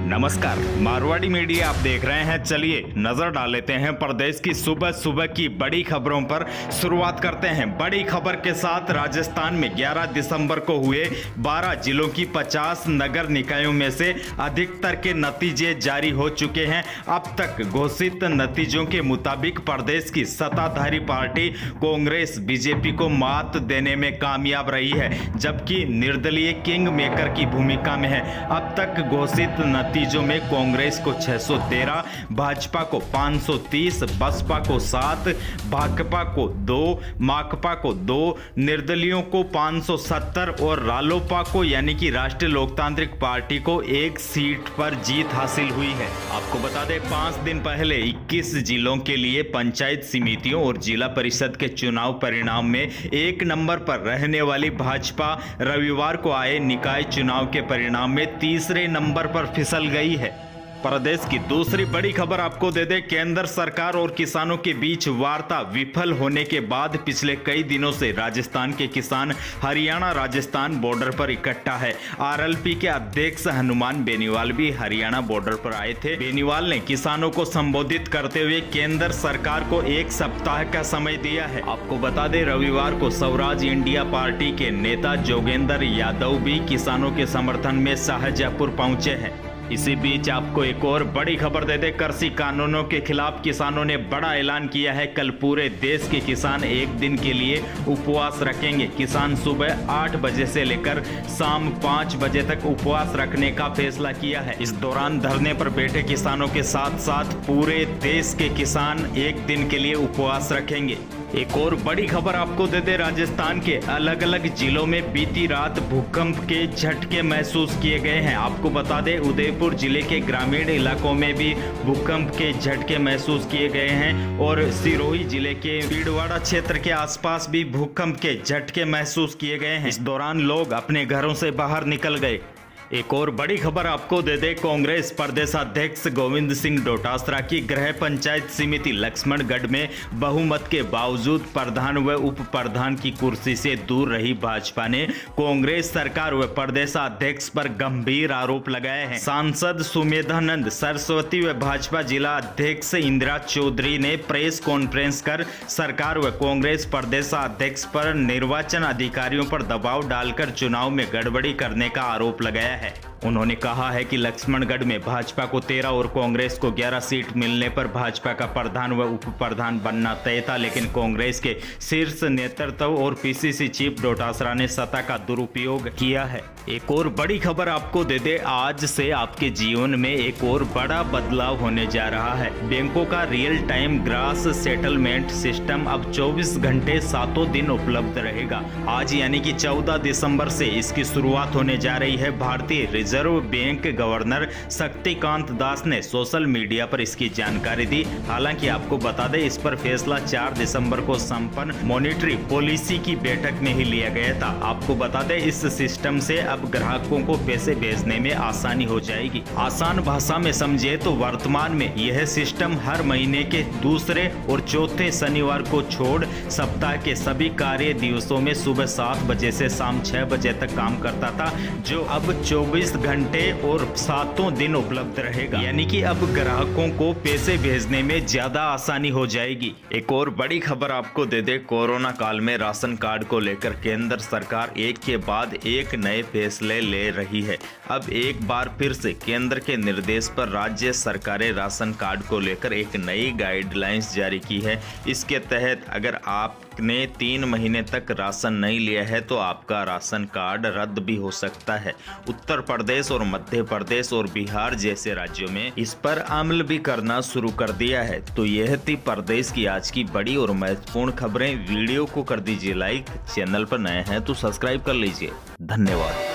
नमस्कार, मारवाड़ी मीडिया आप देख रहे हैं। चलिए नजर डाल लेते हैं प्रदेश की सुबह सुबह की बड़ी खबरों पर। शुरुआत करते हैं बड़ी खबर के साथ। राजस्थान में 11 दिसंबर को हुए 12 जिलों की 50 नगर निकायों में से अधिकतर के नतीजे जारी हो चुके हैं। अब तक घोषित नतीजों के मुताबिक प्रदेश की सत्ताधारी पार्टी कांग्रेस बीजेपी को मात देने में कामयाब रही है, जबकि निर्दलीय किंग मेकर की भूमिका में है। अब तक घोषित नतीजों में कांग्रेस को 613, भाजपा को 530, बसपा को 7, भाकपा को 2, माकपा को 2, निर्दलियों को 570 और रालोपा को यानी कि राष्ट्रीय लोकतांत्रिक पार्टी को 1 सीट पर जीत हासिल हुई है। आपको बता दें 5 दिन पहले 21 जिलों के लिए पंचायत समितियों और जिला परिषद के चुनाव परिणाम में 1 नंबर पर रहने वाली भाजपा रविवार को आए निकाय चुनाव के परिणाम में तीसरे नंबर पर फिसल गई है। प्रदेश की दूसरी बड़ी खबर आपको दे दें। केंद्र सरकार और किसानों के बीच वार्ता विफल होने के बाद पिछले कई दिनों से राजस्थान के किसान हरियाणा राजस्थान बॉर्डर पर इकट्ठा है। आरएलपी के अध्यक्ष हनुमान बेनीवाल भी हरियाणा बॉर्डर पर आए थे। बेनीवाल ने किसानों को संबोधित करते हुए केंद्र सरकार को 1 सप्ताह का समय दिया है। आपको बता दें रविवार को स्वराज इंडिया पार्टी के नेता जोगेंद्र यादव भी किसानों के समर्थन में शाहजहांपुर पहुंचे हैं। इसी बीच आपको एक और बड़ी खबर दे दे। कृषि कानूनों के खिलाफ किसानों ने बड़ा ऐलान किया है। कल पूरे देश के किसान एक दिन के लिए उपवास रखेंगे। किसान सुबह 8 बजे से लेकर शाम 5 बजे तक उपवास रखने का फैसला किया है। इस दौरान धरने पर बैठे किसानों के साथ साथ पूरे देश के किसान एक दिन के लिए उपवास रखेंगे। एक और बड़ी खबर आपको दे दे। राजस्थान के अलग अलग जिलों में बीती रात भूकंप के झटके महसूस किए गए हैं। आपको बता दें उदयपुर जिले के ग्रामीण इलाकों में भी भूकंप के झटके महसूस किए गए हैं और सिरोही जिले के भीलवाड़ा क्षेत्र के आसपास भी भूकंप के झटके महसूस किए गए हैं। इस दौरान लोग अपने घरों से बाहर निकल गए। एक और बड़ी खबर आपको दे दे। कांग्रेस प्रदेशाध्यक्ष गोविंद सिंह डोटासरा की गृह पंचायत समिति लक्ष्मणगढ़ में बहुमत के बावजूद प्रधान व उप प्रधान की कुर्सी से दूर रही भाजपा ने कांग्रेस सरकार व प्रदेशाध्यक्ष पर गंभीर आरोप लगाए हैं। सांसद सुमेधानंद सरस्वती व भाजपा जिला अध्यक्ष इंदिरा चौधरी ने प्रेस कॉन्फ्रेंस कर सरकार व कांग्रेस प्रदेशाध्यक्ष पर निर्वाचन अधिकारियों पर दबाव डालकर चुनाव में गड़बड़ी करने का आरोप लगाया है। उन्होंने कहा है कि लक्ष्मणगढ़ में भाजपा को 13 और कांग्रेस को 11 सीट मिलने पर भाजपा का प्रधान व उप प्रधान बनना तय था, लेकिन कांग्रेस के शीर्ष नेतृत्व और पीसीसी चीफ डोटासरा ने सत्ता का दुरुपयोग किया है। एक और बड़ी खबर आपको दे दे। आज से आपके जीवन में एक और बड़ा बदलाव होने जा रहा है। बैंकों का real time gross settlement system अब 24 घंटे 7 दिन उपलब्ध रहेगा। आज यानी कि 14 दिसंबर से इसकी शुरुआत होने जा रही है। भारतीय reserve bank governor Shaktikanta Das ने सोशल मीडिया पर इसकी जानकारी दी। हालांकि आपको बता दें इस पर फैसला 4 दिसंबर को संपन्न मॉनेटरी पॉलिसी की बैठक में ही लिया गया था। आपको बता दें इस सिस्टम से अब ग्राहकों को पैसे भेजने में आसानी हो जाएगी। आसान भाषा में समझे तो वर्तमान में यह सिस्टम हर महीने के दूसरे और चौथे शनिवार को छोड़ सप्ताह के सभी कार्य दिवसों में सुबह 7 बजे से शाम 6 बजे तक काम करता था, जो अब 24 घंटे और 7 दिन उपलब्ध रहेगा। यानी कि अब ग्राहकों को पैसे भेजने में ज्यादा आसानी हो जाएगी। एक और बड़ी खबर आपको दे दे। कोरोना काल में राशन कार्ड को लेकर केंद्र सरकार एक के बाद एक नए फैसले ले रही है। अब एक बार फिर से केंद्र के निर्देश पर राज्य सरकारें राशन कार्ड को लेकर एक नई गाइडलाइंस जारी की है। इसके तहत अगर आपने 3 महीने तक राशन नहीं लिया है तो आपका राशन कार्ड रद्द भी हो सकता है। उत्तर प्रदेश और मध्य प्रदेश और बिहार जैसे राज्यों में इस पर अमल भी करना शुरू कर दिया है। तो यह थी प्रदेश की आज की बड़ी और महत्वपूर्ण खबरें। वीडियो को कर दीजिए लाइक, चैनल पर नए हैं तो सब्सक्राइब कर लीजिए। धन्यवाद।